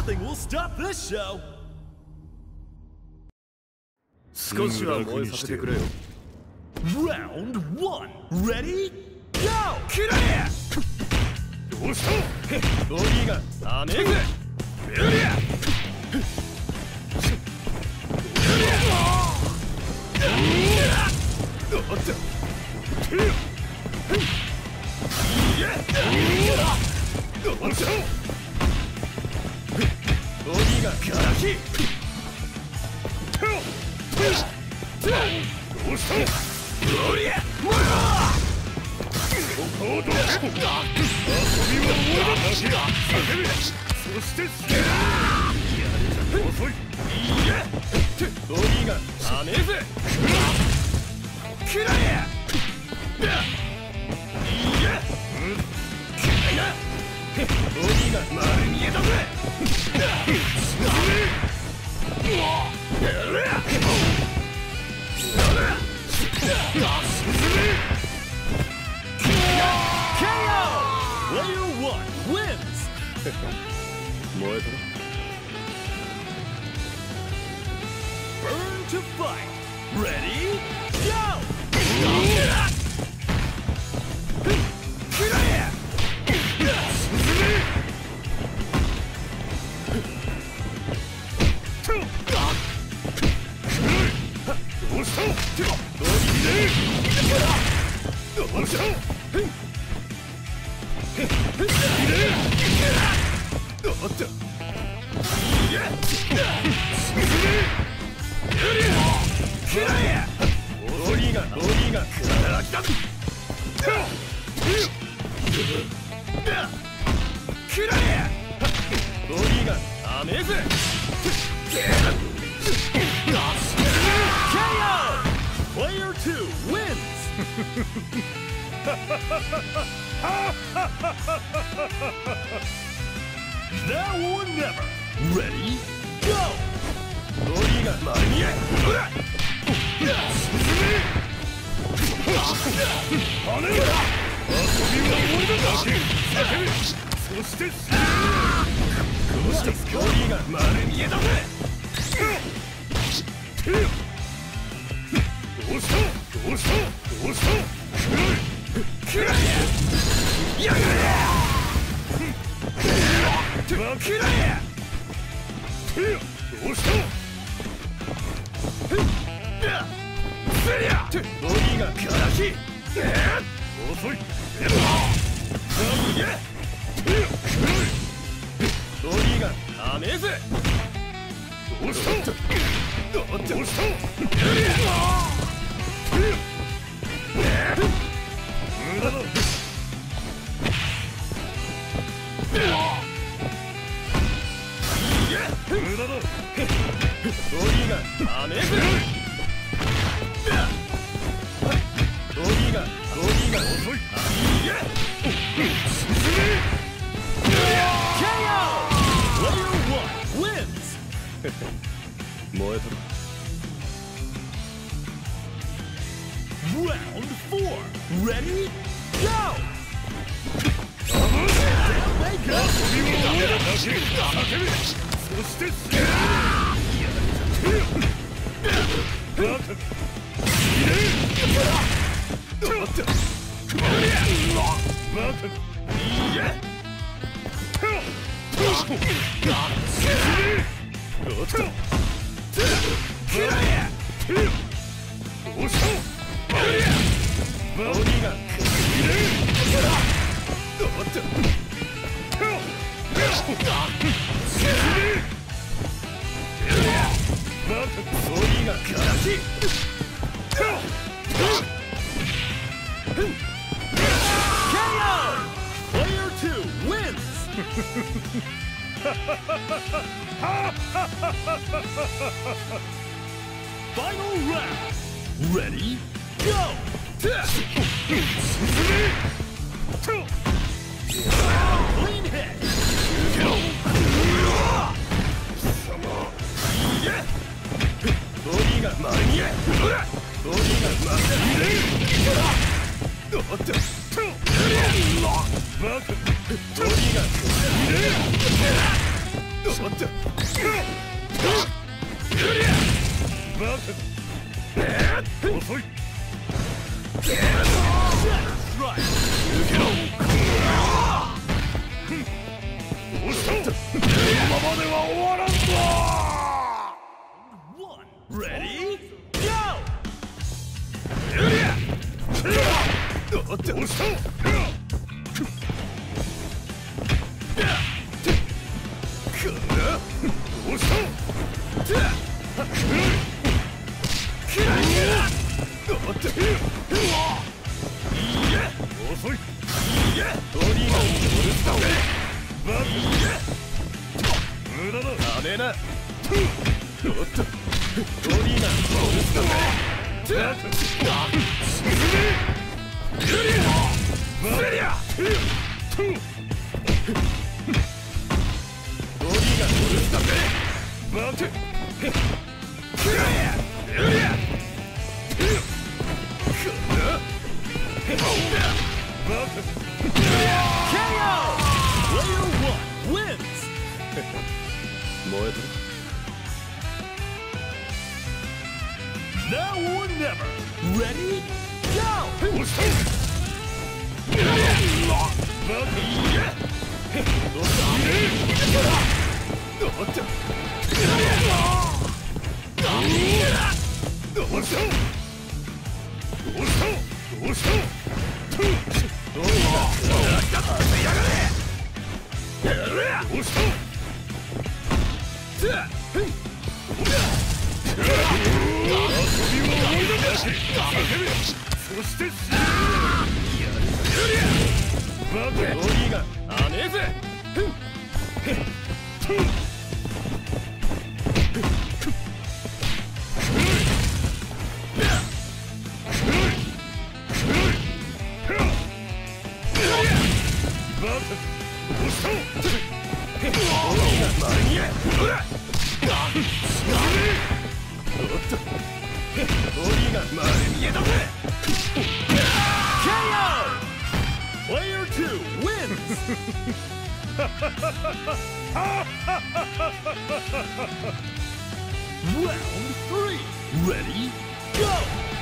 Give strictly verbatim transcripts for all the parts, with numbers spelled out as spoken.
Nothing will stop this show. 少しは燃えさせてくれよ。 Round one. Ready? Go! キラリアどうしたボディがダメージベリアどうだティーどうしたボディがガラキどうしたボリア遊びは終わらなきゃ叫べそしてスケー遅いいやボディがダメージキラリアいや嫌いなボディが丸見えだぜ進めやれや Player one wins. 燃えた Burn to fight. Ready? Go! どうしたどうしたどうだいやキラやボディがボディが働きだキラやボディがダメージ K O! Player two wins. Now or never. Ready? Go! ボディが丸見えほら進め跳ねろ遊びは終わりだ叫べそしてスケーどうしたボディが丸見えだぜどうしたどうしたどうしたキラリアやがれキラリアどうしたセリアボディがガラキ遅いボディがダメージどうしたどうした無駄だ無駄だボディがダメージボディがボディが遅いいや進め K O! Player one wins. 燃えとる Round four. Ready? Go! 遊びは終わらなきゃ叫べそしてスケーバカいれどうだバカいやどうしたどうしたボディがいれどうだボディがガラキ K O! Player two wins. Final round. Ready? Go! Clean hit. Yeah! ボディが丸見えほらボディが丸見えどうだバカボディが入れちょっと遅いどうしたこのままでは終わらんぞ。 Ready? Go! どうしたどう遅い無駄だダメなおっとドリーナールスだぜ進めグリアセリアドリーナールスだぜ待てグリアグリア燃えてる Now or never. Ready? Go! どうしたそしてバカロリーがあねえぜ Player two wins! Round three. Ready? Go!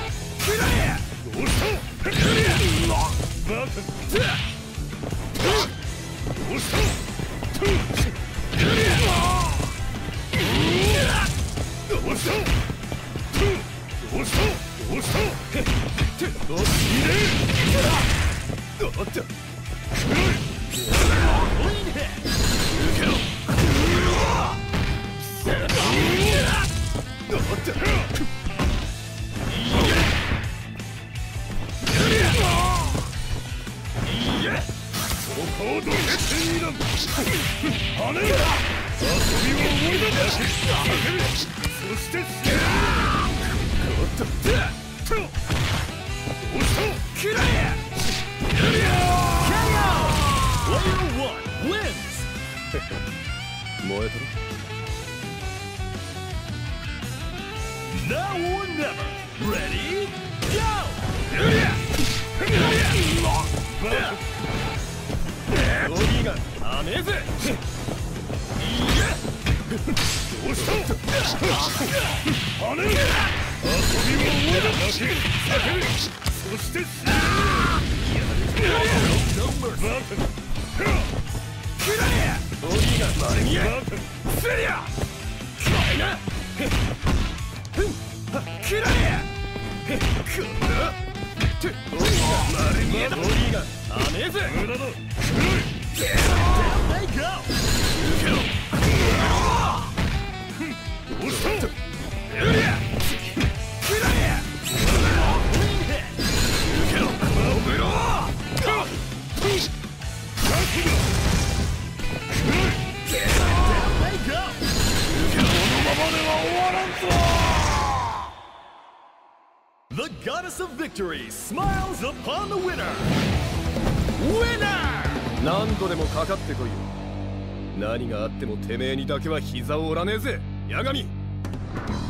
Clean hit! Player one wins! 燃えてる Now or never. Ready? Go! ロリーがあねえぜどうした跳ねる遊びを終えただけ叫べそして死ぬ No mercy. ロリーがマリミアセリアキライナキライくんだってロリーがマリミアロリーがあねえぜ無駄だ Down they go! どうしたエリアキライ Clean hit! 覚えろ Down they go! このままでは終わらんぞ The goddess of victory smiles upon the winner! Winner! 何度でもかかってこいよ何があってもてめえにだけは膝を折らねえぜ八神